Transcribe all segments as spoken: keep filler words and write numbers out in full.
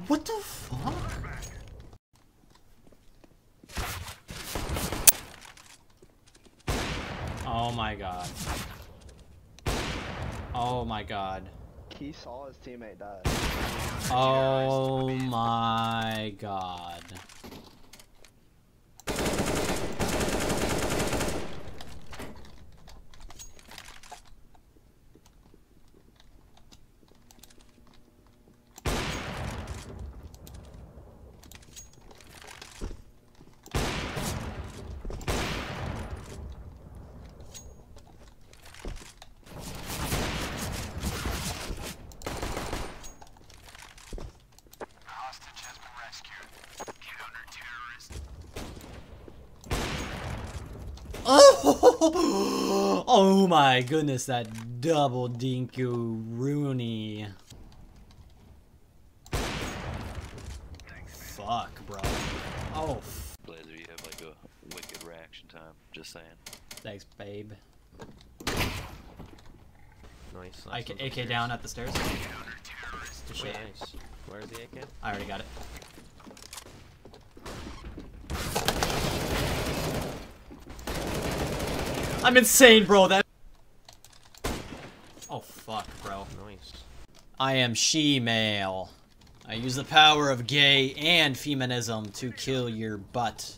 What the fuck? Oh my god. Oh my god. He saw his teammate die. Oh my god. Oh, oh my goodness, that double dinku Rooney. Fuck, bro. Oh. Blazer, you have like a wicked reaction time. Just saying. Thanks, babe. Nice. I K, A K down at the stairs. Shit. Nice. Where's the A K? I already got it. I'm insane, bro. That. Oh fuck, bro. Nice. I am she-male. I use the power of gay and feminism to kill your butt.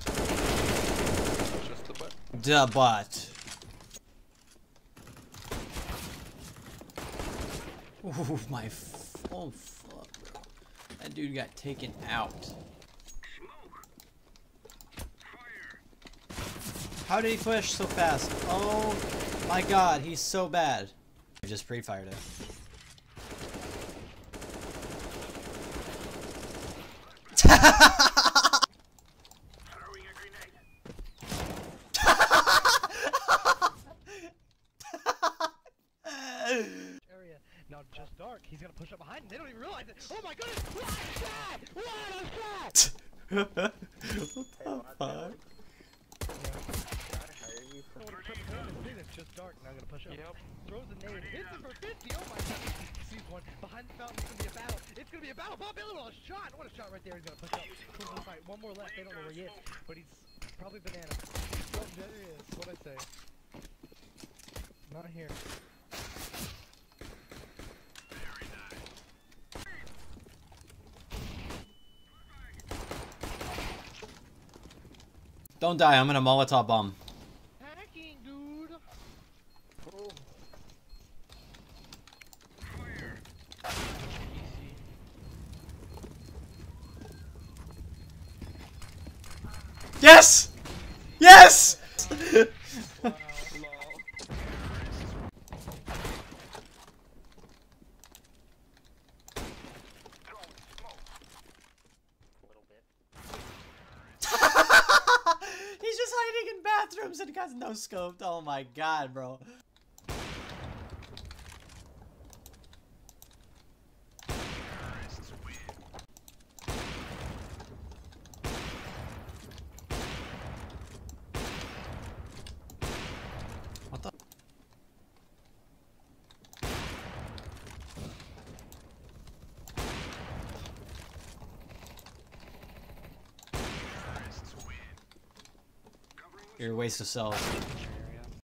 Just the butt. The butt. Ooh, my. F oh fuck, bro. That dude got taken out. How did he push so fast? Oh my god, he's so bad. I just pre-fired it. Area. Now just dark. He's gonna push up behind him. They don't even realize it. Oh my goodness! What a shot! What a shot! What the fuck? It's just dark, and I'm gonna push up. Yep. Throws a nade, hits him for fifty. Oh my god! Sees one behind the fountain. It's gonna be a battle. It's gonna be a battle. Bob Miller with a shot. What a shot right there. He's gonna push up. Close the fight. One more left. They don't know where he is, but he's probably banana. Oh, there he is. What'd I say? Not here. Don't die, I'm gonna Molotov bomb. Hacking, dude. Oh. Yes! Yes! Wow. He's just hiding in bathrooms and got no scoped. Oh my god, bro. What the? You're a waste of cells.